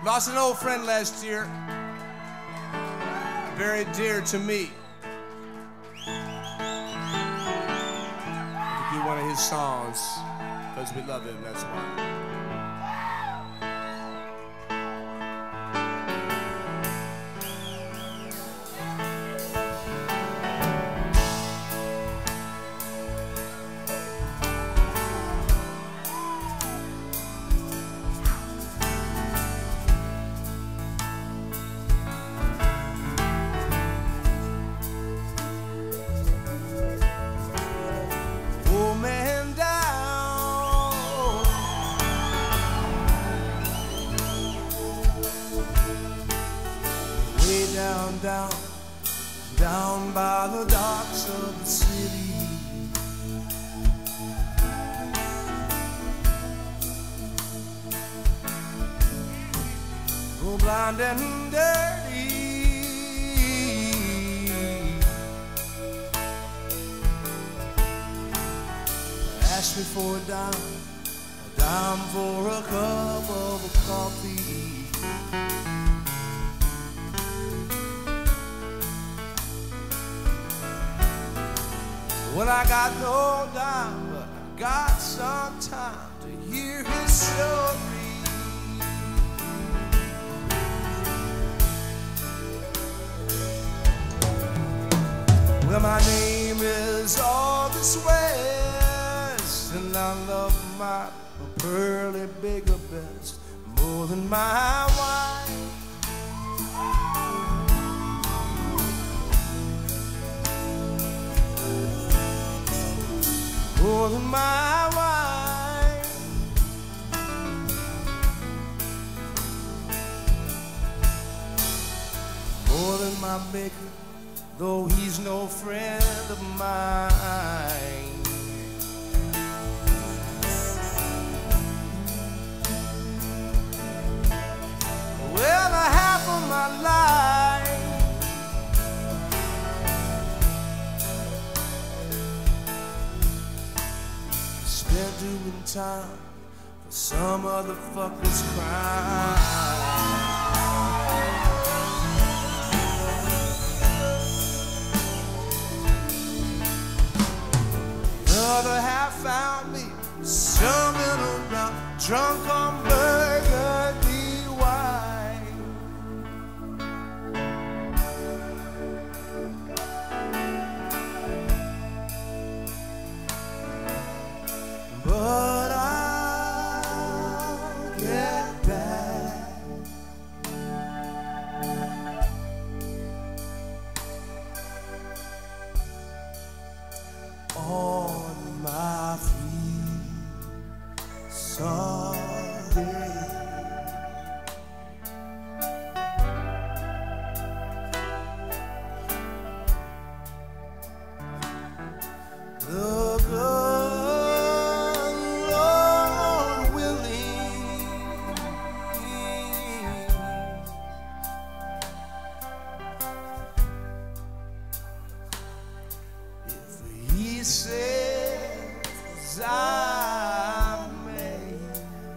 Lost an old friend last year, very dear to me. We do one of his songs because we love him, that's why. Down by the docks of the city, go blind and dirty. Ask me for a dime for a cup of coffee. Well, I got no dime, but I got some time to hear his story. Well, my name is August West, and I love my pearly bigger best more than my wife. More than my wife. More than my maker, though he's no friend of mine. Well, the half of my life spent doing time for some other fucker's crime. The other half found me stumbling around, drunk on burgundy wine. But I'll get back on my feet someday. The good Lord willing, if he says I may.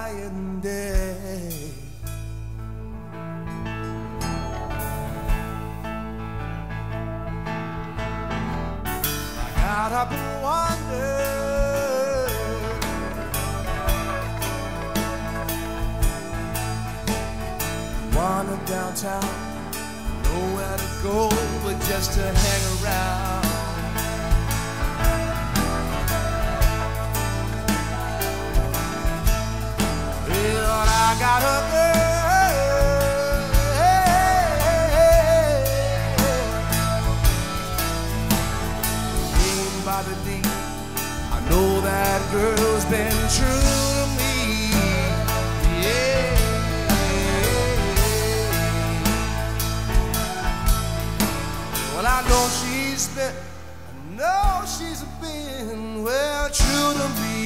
dying day. I got up and wondered, wandered downtown, nowhere to go but just to hang around. Well, I got a girl named Bobby D. I know that girl's been true to me. Yeah. Well, I know she's been, well, true to me.